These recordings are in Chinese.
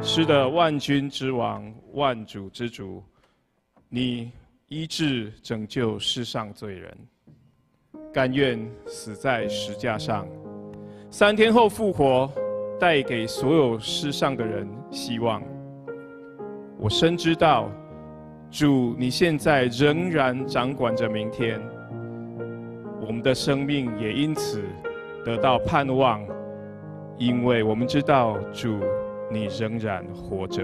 是的，万军之王，万主之主，你医治拯救世上罪人，甘愿死在石架上，3天后复活，带给所有世上的人希望。我深知道，主，你现在仍然掌管着明天，我们的生命也因此得到盼望，因为我们知道，主，你仍然活着。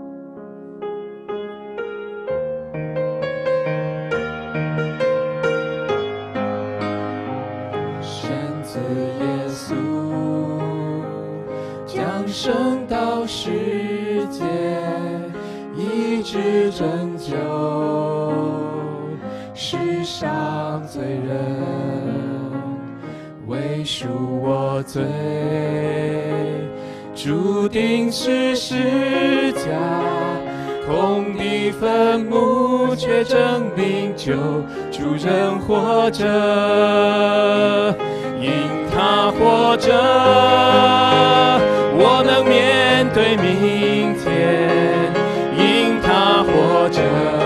神子耶稣降生到世界，医治拯救世上罪人，为赎我罪，注定是十架，空的坟墓却证明救主仍活着，因他活着，我能面对明天，因他活着，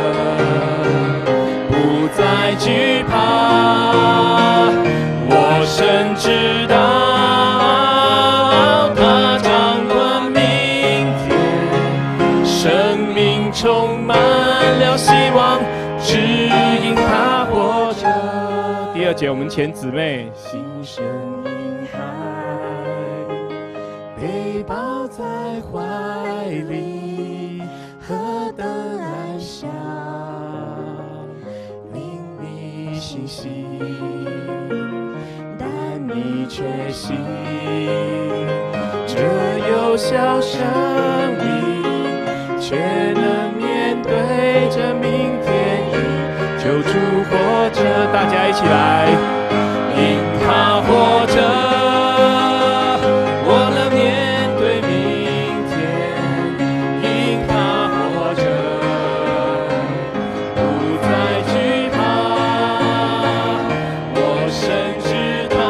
不再惧怕，我深知道充满了希望，只因他活着。 第2节，我们前姊妹心生婴孩，被抱在怀里，何等安详，令你欣喜，但你却信，这有小生命，却能面对着明天，因救主活着，大家一起来，因他活着，我能面对明天，因他活着，不再惧怕，我深知道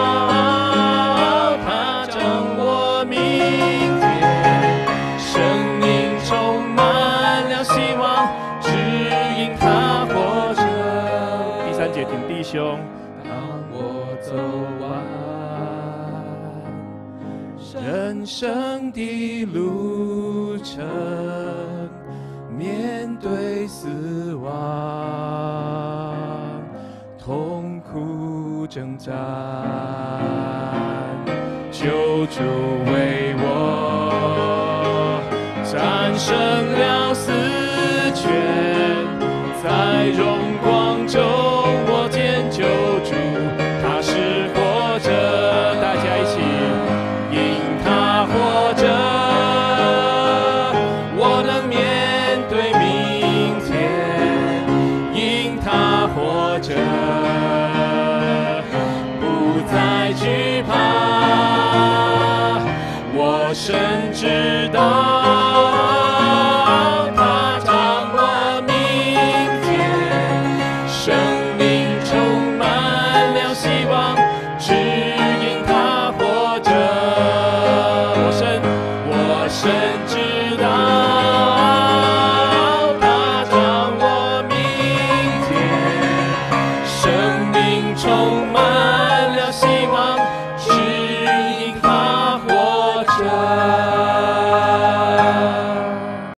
他掌握明天，生命充满了希望，只因他活着。 第3节，挺弟兄， 当我走完人生的路程，面对死亡，痛苦挣扎，救主为我战胜了死权，在荣光中我见救主，他是活着，大家一起，因他活着，我能面对明天，因他活着，不再惧怕，我深知道